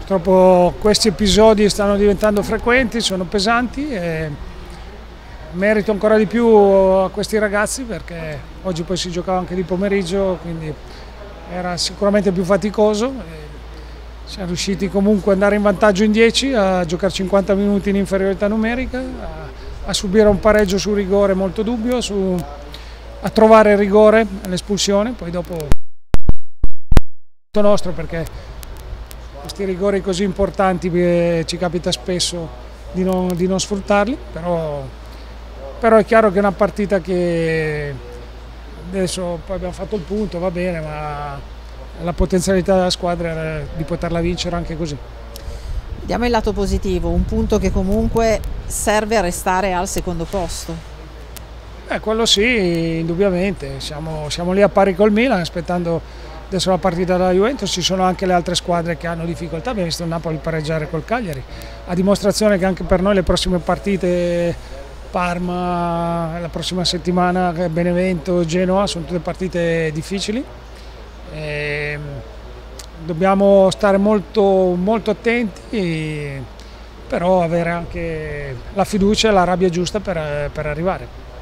Purtroppo questi episodi stanno diventando frequenti, sono pesanti e merito ancora di più a questi ragazzi perché oggi poi si giocava anche di pomeriggio, quindi era sicuramente più faticoso. Siamo riusciti comunque ad andare in vantaggio in 10, a giocare 50 minuti in inferiorità numerica, a subire un pareggio su rigore molto dubbio, a trovare il rigore all'espulsione, poi dopo nostro perché questi rigori così importanti ci capita spesso di non sfruttarli, però è chiaro che è una partita che adesso poi abbiamo fatto il punto, va bene, ma la potenzialità della squadra era di poterla vincere anche così. Vediamo il lato positivo, un punto che comunque serve a restare al secondo posto. Quello sì, indubbiamente, siamo lì a pari col Milan aspettando adesso la partita della Juventus. Ci sono anche le altre squadre che hanno difficoltà, abbiamo visto il Napoli pareggiare col Cagliari, a dimostrazione che anche per noi le prossime partite, Parma, la prossima settimana Benevento, Genoa, sono tutte partite difficili. Dobbiamo stare molto attenti, però avere anche la fiducia e la rabbia giusta per arrivare.